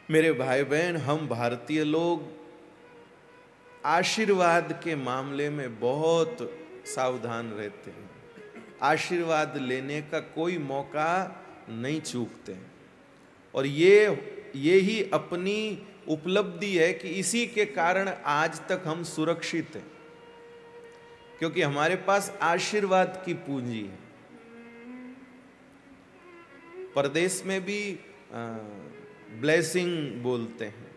मेरे भाई बहन, हम भारतीय लोग आशीर्वाद के मामले में बहुत सावधान रहते हैं। आशीर्वाद लेने का कोई मौका नहीं चूकते हैं। और ये ही अपनी उपलब्धि है कि इसी के कारण आज तक हम सुरक्षित हैं, क्योंकि हमारे पास आशीर्वाद की पूंजी है। परदेश में भी ब्लेसिंग बोलते हैं,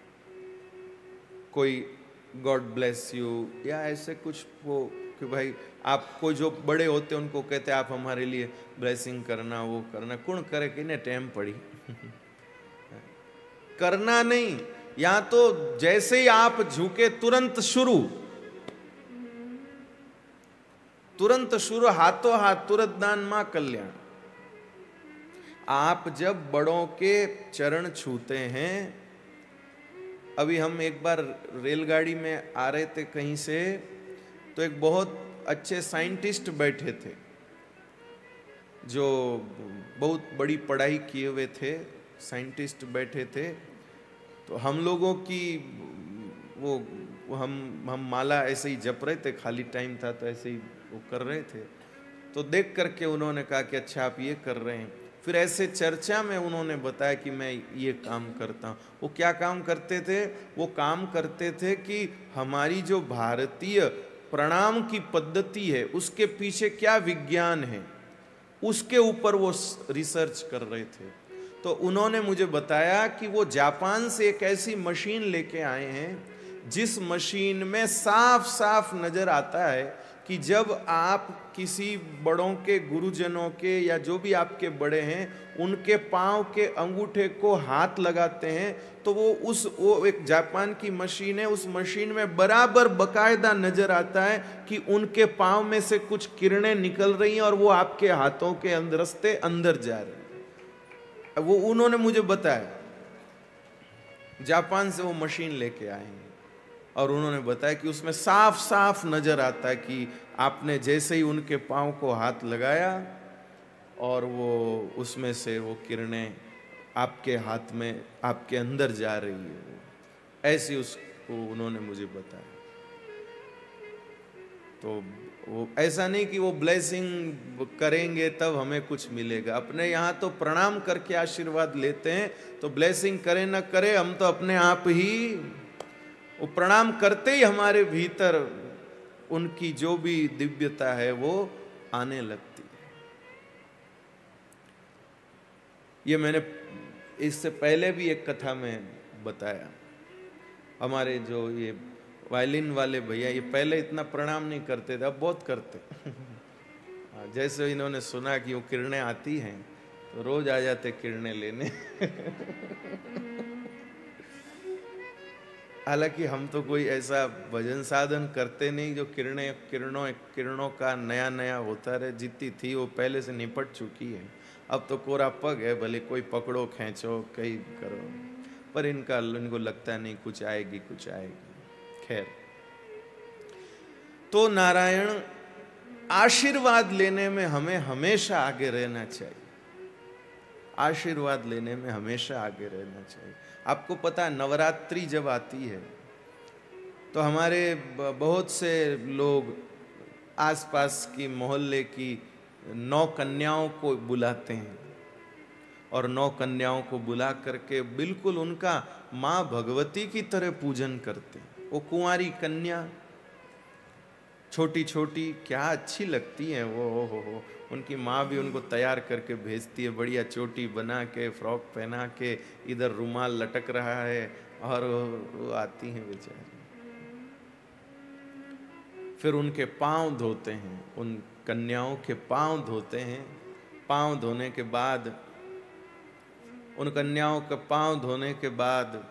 कोई गॉड ब्लेस यू या ऐसे कुछ, वो कि भाई आपको जो बड़े होते हैं उनको कहते हैं आप हमारे लिए ब्लेसिंग करना, वो करना। कौन करे कि ने टाइम पड़ी करना नहीं। या तो जैसे ही आप झुके तुरंत शुरू, हाथों हाथ तुरंत दान मां कल्याण। आप जब बड़ों के चरण छूते हैं, अभी हम एक बार रेलगाड़ी में आ रहे थे कहीं से, तो एक बहुत अच्छे साइंटिस्ट बैठे थे जो बहुत बड़ी पढ़ाई किए हुए थे, साइंटिस्ट बैठे थे। तो हम लोगों की वो हम माला ऐसे ही जप रहे थे, खाली टाइम था तो ऐसे ही वो कर रहे थे। तो देख करके उन्होंने कहा कि अच्छा आप ये कर रहे हैं। फिर ऐसे चर्चा में उन्होंने बताया कि मैं ये काम करता हूँ। वो क्या काम करते थे? वो काम करते थे कि हमारी जो भारतीय प्रणाम की पद्धति है उसके पीछे क्या विज्ञान है, उसके ऊपर वो रिसर्च कर रहे थे। तो उन्होंने मुझे बताया कि वो जापान से एक ऐसी मशीन लेके आए हैं जिस मशीन में साफ साफ नजर आता है कि जब आप किसी बड़ों के, गुरुजनों के या जो भी आपके बड़े हैं, उनके पांव के अंगूठे को हाथ लगाते हैं तो वो एक जापान की मशीन है, उस मशीन में बराबर बकायदा नजर आता है कि उनके पांव में से कुछ किरणें निकल रही हैं और वो आपके हाथों के रास्ते अंदर जा रहे हैं। वो उन्होंने मुझे बताया, जापान से वो मशीन लेके आए हैं और उन्होंने बताया कि उसमें साफ साफ नजर आता है कि आपने जैसे ही उनके पांव को हाथ लगाया और वो उसमें से वो किरणें आपके हाथ में, आपके अंदर जा रही है। ऐसी उसको उन्होंने मुझे बताया। तो वो ऐसा नहीं कि वो ब्लेसिंग करेंगे तब हमें कुछ मिलेगा। अपने यहाँ तो प्रणाम करके आशीर्वाद लेते हैं, तो ब्लेसिंग करे ना करे, हम तो अपने आप ही वो प्रणाम करते ही हमारे भीतर उनकी जो भी दिव्यता है वो आने लगती है। ये मैंने इससे पहले भी एक कथा में बताया। हमारे जो ये वायलिन वाले भैया, ये पहले इतना प्रणाम नहीं करते थे, अब बहुत करते जैसे इन्होंने सुना कि वो किरणें आती हैं तो रोज आ जाते किरणें लेने हालांकि हम तो कोई ऐसा भजन साधन करते नहीं जो किरणों का नया नया होता रहे। जितनी थी वो पहले से निपट चुकी है। अब तो कोरा पग है, भले कोई पकड़ो खींचो कहीं करो, पर इनको लगता नहीं कुछ आएगी कुछ आएगी। खैर, तो नारायण, आशीर्वाद लेने में हमें हमेशा आगे रहना चाहिए। आशीर्वाद लेने में हमेशा आगे रहना चाहिए। आपको पता है, नवरात्रि जब आती है तो हमारे बहुत से लोग आसपास की मोहल्ले की 9 कन्याओं को बुलाते हैं और 9 कन्याओं को बुला करके बिल्कुल उनका माँ भगवती की तरह पूजन करते हैं। वो कुंवारी कन्या छोटी छोटी क्या अच्छी लगती हैं वो, हो। उनकी माँ भी उनको तैयार करके भेजती है, बढ़िया चोटी बना के, फ्रॉक पहना के, इधर रुमाल लटक रहा है और वो आती हैं बेचारी। फिर उनके पांव धोते हैं, उन कन्याओं के पांव धोते हैं। पांव धोने के बाद, उन कन्याओं के पांव धोने के बाद,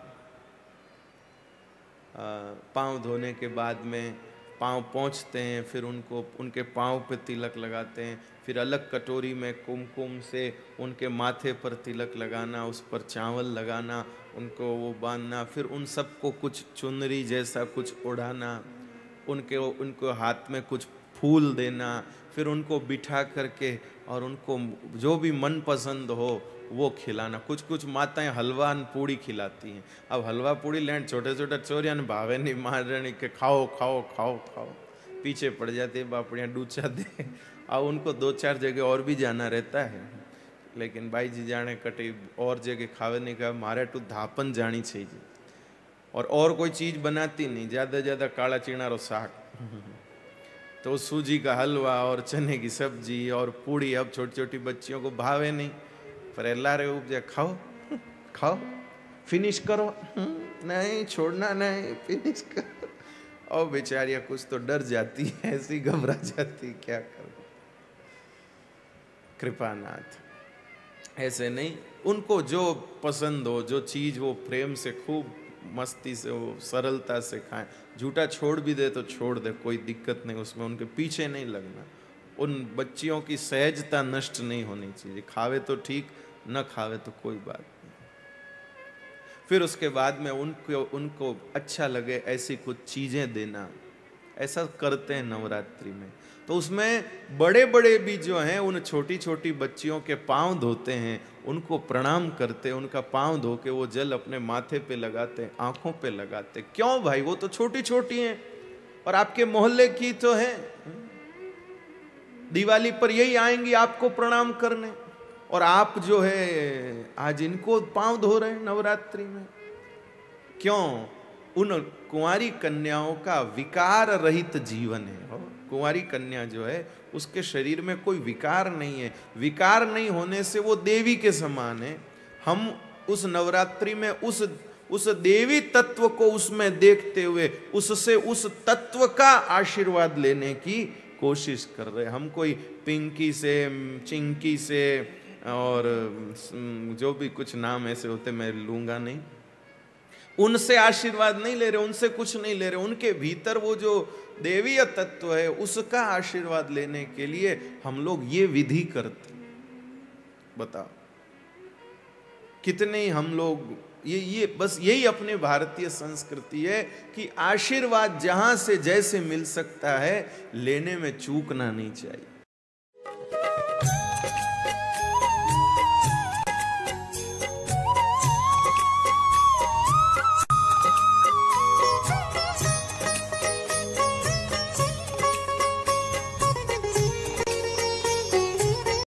पांव धोने के बाद में पांव पोंछते हैं। फिर उनको उनके पांव पे तिलक लगाते हैं। फिर अलग कटोरी में कुमकुम से उनके माथे पर तिलक लगाना, उस पर चावल लगाना, उनको वो बांधना। फिर उन सबको कुछ चुनरी जैसा कुछ ओढ़ाना, उनको हाथ में कुछ फूल देना। फिर उनको बिठा करके और उनको जो भी मन पसंद हो वो खिलाना। कुछ कुछ माताएं हलवा पूड़ी खिलाती हैं। अब हलवा पूड़ी लें छोटे छोटे चोरिया ने भावे नहीं मार रहे के खाओ खाओ खाओ खाओ, पीछे पड़ जाती है बापड़ियाँ डूचा दे। अब उनको 2-4 जगह और भी जाना रहता है, लेकिन भाई जी जाने कटी और जगह खावे नहीं का मारे टू धापन जानी चाहिए। और कोई चीज बनाती नहीं, ज्यादा ज्यादा काला चीनारो साग तो सूजी का हलवा और चने की सब्जी और पूड़ी अब छोटी छोटी बच्चियों को भावे नहीं, पर अल्लाह रे उपजा खाओ खाओ फिनिश करो, नहीं छोड़ना नहीं, फिनिश करो। और बेचारियां कुछ तो डर जाती है, ऐसी घबरा जाती, क्या करो। कृपानाथ ऐसे नहीं, उनको जो पसंद हो, जो चीज वो प्रेम से खूब मस्ती से वो सरलता से खाएं। झूठा छोड़ भी दे तो छोड़ दे, कोई दिक्कत नहीं उसमें, उनके पीछे नहीं लगना। उन बच्चियों की सहजता नष्ट नहीं होनी चाहिए, खावे तो ठीक, न खावे तो कोई बात नहीं। फिर उसके बाद में उनको अच्छा लगे ऐसी कुछ चीजें देना, ऐसा करते हैं नवरात्रि में। तो उसमें बड़े बड़े भी जो हैं उन छोटी छोटी बच्चियों के पांव धोते हैं, उनको प्रणाम करते हैं, उनका पांव धो के वो जल अपने माथे पे लगाते हैं, आंखों पे लगाते हैं। क्यों भाई, वो तो छोटी छोटी हैं और आपके मोहल्ले की तो है, दिवाली पर यही आएंगी आपको प्रणाम करने, और आप जो है आज इनको पांव धो रहे हैं नवरात्रि में। क्यों? उन कुंवारी कन्याओं का विकार रहित जीवन है। कुंवारी कन्या जो है उसके शरीर में कोई विकार नहीं है, विकार नहीं होने से वो देवी के समान है। हम उस नवरात्रि में उस देवी तत्व को उसमें देखते हुए उससे उस तत्व का आशीर्वाद लेने की कोशिश कर रहे हैं। हम कोई पिंकी से, चिंकी से और जो भी कुछ नाम ऐसे होते मैं लूंगा नहीं, उनसे आशीर्वाद नहीं ले रहे, उनसे कुछ नहीं ले रहे। उनके भीतर वो जो देवीय तत्व है उसका आशीर्वाद लेने के लिए हम लोग ये विधि करते। बताओ कितने हम लोग ये बस यही अपने भारतीय संस्कृति है कि आशीर्वाद जहां से जैसे मिल सकता है, लेने में चूकना नहीं चाहिए।